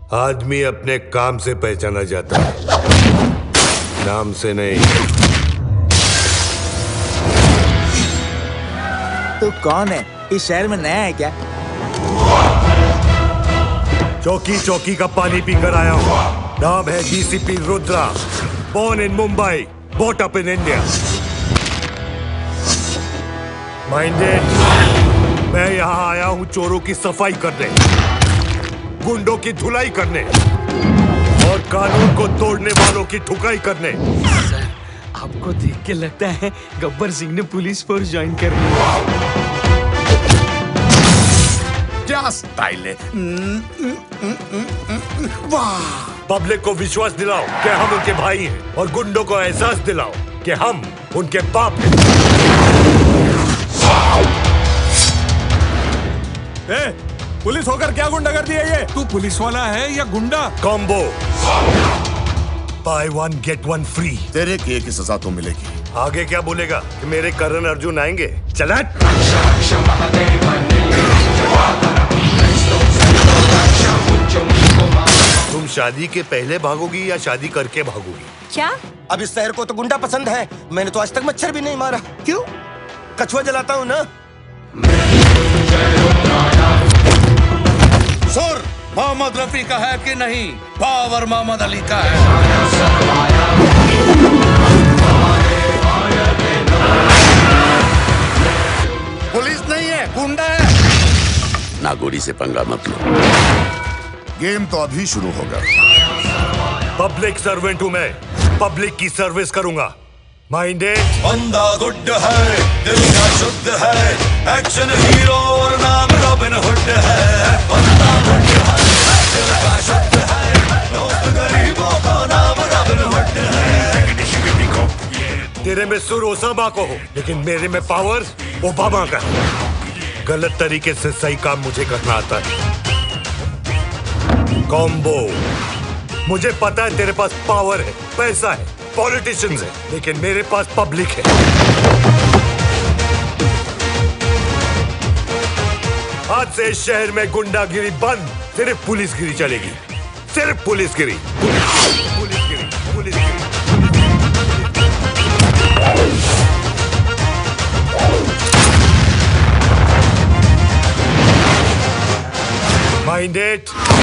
आदमी अपने काम से पहचाना जाता है, नाम से नहीं। तू कौन है? इस शहर में नया है क्या? चौकी चौकी का पानी पीकर आया हूँ। नाम है DCP Rudra. Born in Mumbai, brought up in India. Minded, मैं यहाँ आया हूँ चोरों की सफाई करने, गुंडों की धुलाई करने और कानून को तोड़ने वालों की ठुकाई करने। सर, आपको देख के लगता है गब्बर सिंह ने पुलिस फोर्स ज्वाइन कर लिया। क्या स्टाइल है। वाह! पब्लिक को विश्वास दिलाओ कि हम उनके भाई हैं और गुंडों को एहसास दिलाओ कि हम उनके बाप हैं। पुलिस होकर क्या गुंडागर्दी है ये? तू पुलिस वाला है या गुंडा? Combo, buy one get one free. तेरे किए की सजा तो मिलेगी। आगे क्या बोलेगा कि मेरे करण अर्जुन आएंगे? चला। तुम शादी के पहले भागोगी या शादी करके भागोगी? क्या? अब इस शहर को तो गुंडा पसंद है। मैंने तो आज तक मच्छर भी नहीं मारा। क्यों? कछुआ जलाता हूँ ना। सुर, मोहम्मद रफी का है कि नहीं? पावर मोहम्मद अली का है। पुलिस नहीं है, गुंडा है। नागोरी से पंगा मत लो। गेम तो अभी शुरू होगा। पब्लिक सर्वेंट हूँ मैं, पब्लिक की सर्विस करूंगा। माइंडेड। बंदा गुड है, दिल का शुद्ध है, एक्शन हीरो और नाम रॉबिन हुड है। बंदा गुड है, दिल का शुद्ध है, दोस्त गरीबों का नाम रॉबिन हुड है। तेरे में सुर ओसामा को हो, लेकिन मेरे में पावर ओबामा का है। गलत तरीके से सही काम मुझे करना आता है। कॉम्बो, मुझे पता है तेरे पास पावर है, पैसा है, पॉलिटिशियंस है, लेकिन मेरे पास पब्लिक है। आज से इस शहर में गुंडागिरी बंद, सिर्फ पुलिसगिरी चलेगी। सिर्फ पुलिसगिरी, पुलिसगिरी, पुलिसगिरी। माइंडेड।